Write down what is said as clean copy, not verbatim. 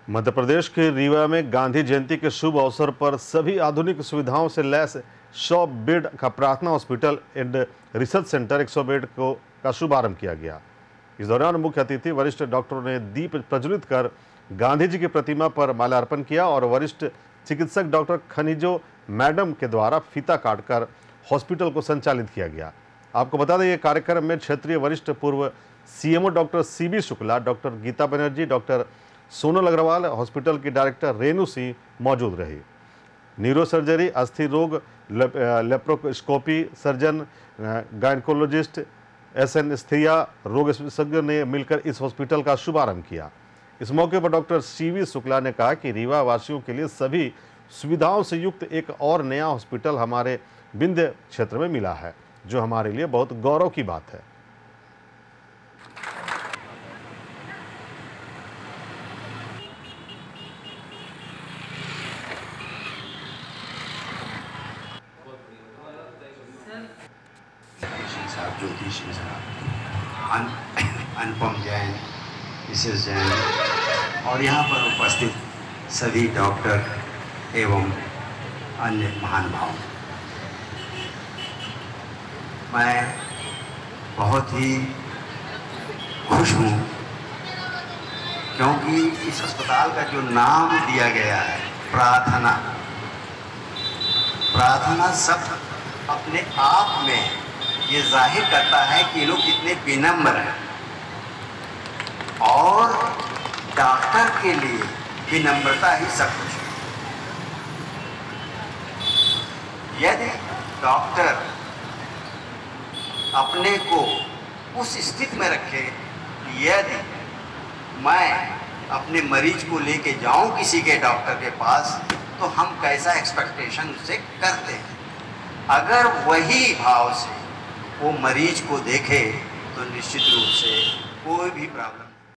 मध्य प्रदेश के रीवा में गांधी जयंती के शुभ अवसर पर सभी आधुनिक सुविधाओं से लैस 100 बेड का Prarthana hospital and research centre 100 bed का शुभारंभ किया गया। इस दौरान मुख्य अतिथि वरिष्ठ डॉक्टरों ने दीप प्रज्वलित कर गांधी जी की प्रतिमा पर माल्यार्पण किया और वरिष्ठ चिकित्सक डॉक्टर खनिजो मैडम के द्वारा फीता काटकर हॉस्पिटल को संचालित किया गया। आपको बता दें, ये कार्यक्रम में क्षेत्रीय वरिष्ठ पूर्व CMO doctor CB Shukla, doctor Geeta Banerjee, doctor Sonal Agarwal, hospital की डायरेक्टर रेणु सिंह मौजूद रही। न्यूरो सर्जरी, अस्थि रोग, लेप्रोस्कोपी सर्जन, गायनकोलॉजिस्ट, एनेस्थीसिया रोग विशेषज्ञ ने मिलकर इस हॉस्पिटल का शुभारंभ किया। इस मौके पर डॉक्टर सीबी शुक्ला ने कहा कि रीवा वासियों के लिए सभी सुविधाओं से युक्त एक और नया हॉस्पिटल हमारे विंध्य क्षेत्र में मिला है, जो हमारे लिए बहुत गौरव की बात है। साहब, ज्योतिष साहब, अनुपम जैन, मिसेस जैन और यहाँ पर उपस्थित सभी डॉक्टर एवं अन्य महानुभाव, मैं बहुत ही खुश हूँ क्योंकि इस अस्पताल का जो नाम दिया गया है प्रार्थना शब्द अपने आप में ये जाहिर करता है कि ये लोग कितने विनम्र हैं और डॉक्टर के लिए विनम्रता ही सब कुछ है। यदि डॉक्टर अपने को उस स्थिति में रखे, यदि मैं अपने मरीज को लेके जाऊं किसी के डॉक्टर के पास, तो हम कैसा एक्सपेक्टेशन उससे करते हैं। अगर वही भाव से वो मरीज को देखे तो निश्चित रूप से कोई भी प्रॉब्लम